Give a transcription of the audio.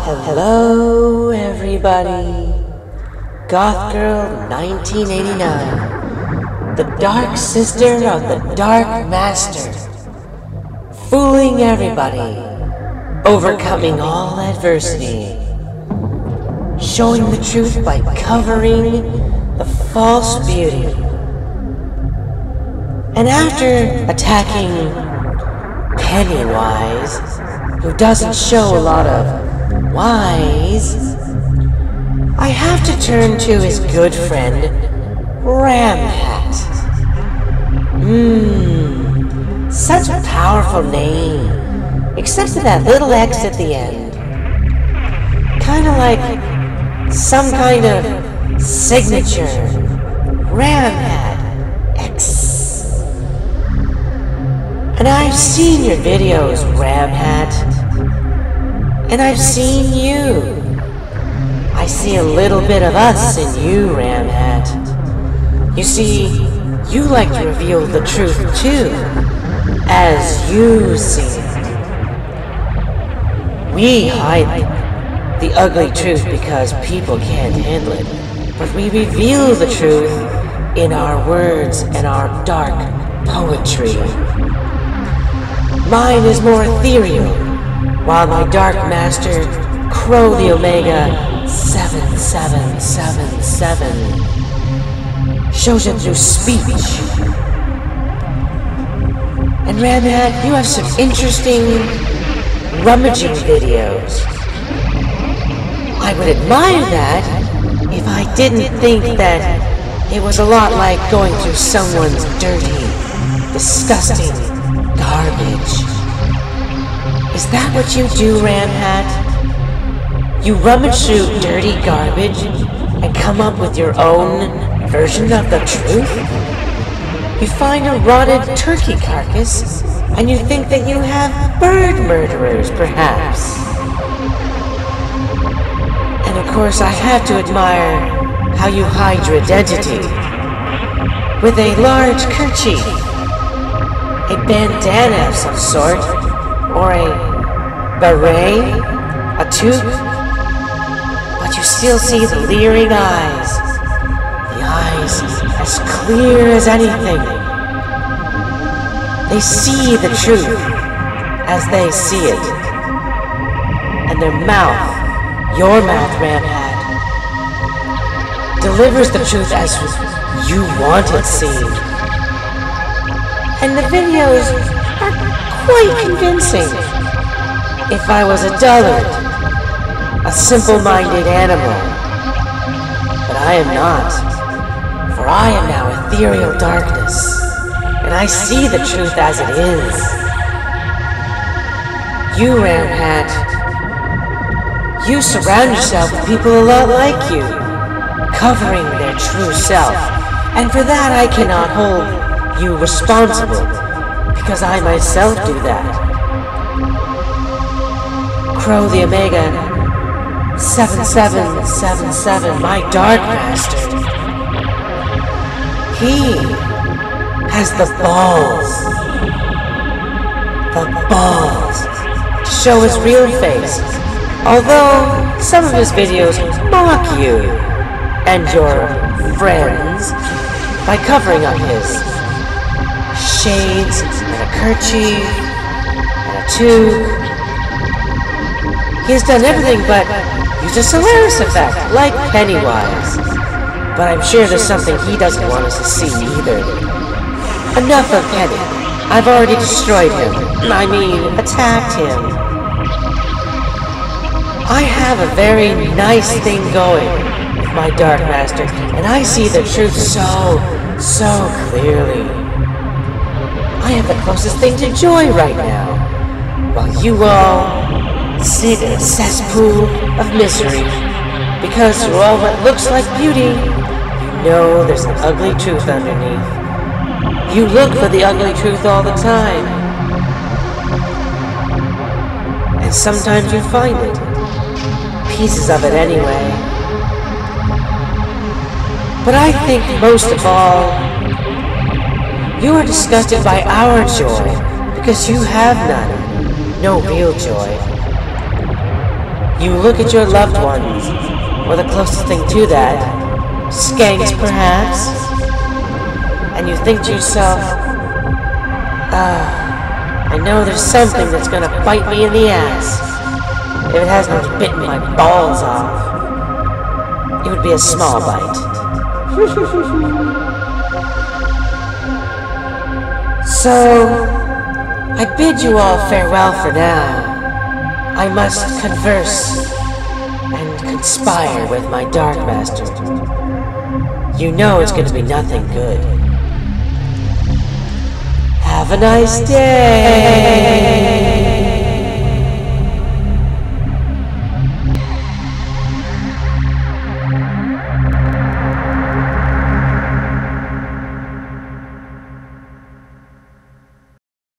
Hello, everybody. Goth Girl 1989. The Dark Sister of the Dark Master. Fooling everybody. Overcoming all adversity. Showing the truth by covering the false beauty. And after attacking Pennywise, who doesn't show a lot of wise, I have to turn to his good friend, Ramhatx. Such a powerful name, except for that little X at the end. Kinda like some kind of signature. Ramhatx. And I've seen your videos, Ramhatx. And I've seen you. I see a little bit of us in you, Ramhatx. You see, you like to reveal the truth too, as you see it. We hide the ugly truth because people can't handle it, but we reveal the truth in our words and our dark poetry. Mine is more ethereal, while my Dark Master, Crow the Omega 7777, shows it through speech. And Ramhatx, you have some interesting, rummaging videos. I would admire that if I didn't think that it was a lot like going through someone's dirty, disgusting garbage. Is that what you do, Ramhatx? You rummage through dirty garbage and come up with your own version of the truth? You find a rotted turkey carcass and you think that you have bird murderers, perhaps. And of course, I have to admire how you hide your identity with a large kerchief, a bandana of some sort, or a beret, a toque, but you still see the leering eyes, the eyes as clear as anything. They see the truth as they see it, and their mouth, your mouth, Ramhatx, delivers the truth as you want it seen. And the videos are quite convincing. If I was a dullard, a simple-minded animal. But I am not, for I am now ethereal darkness, and I see the truth as it is. You, Ramhatx, you surround yourself with people a lot like you, covering their true self, and for that I cannot hold you responsible, because I myself do that. Crow the Omega 7777, my Dark Master. He has the balls to show his real face, although some of his videos mock you and your friends by covering up his shades and a kerchief and a toque. He has done everything but use a Solaris effect, like Pennywise. But I'm sure there's something he doesn't want us to see either. Enough of Penny. I've already destroyed him. I mean, attacked him. I have a very nice thing going with my Dark Master, and I see the truth so clearly. I have the closest thing to joy right now, while you all sit in a cesspool of misery, because through all what looks like beauty, you know there's an ugly truth underneath. You look for the ugly truth all the time, and sometimes you find it, pieces of it anyway. But I think most of all, you are disgusted by our joy, because you have none, no real joy. You look at your loved ones, or the closest thing to that, skanks perhaps, and you think to yourself, I know there's something that's gonna bite me in the ass. If it hasn't already bitten my balls off, it would be a small bite. So, I bid you all farewell for now. I must converse and conspire with my Dark Master. You know it's gonna be nothing good. Have a nice day!